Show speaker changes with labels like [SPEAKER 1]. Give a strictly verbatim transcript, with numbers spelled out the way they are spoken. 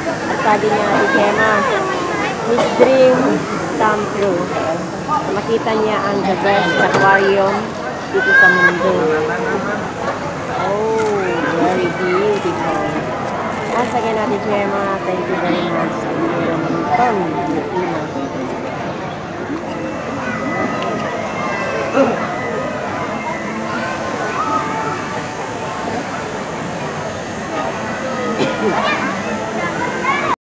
[SPEAKER 1] At sabi niya, Ate Gemma, his dream come true. Makita niya ang the best aquarium dito sa mundo. Oh, very beautiful. Once again, Ate Gemma, thank you very much. From Pilipinas.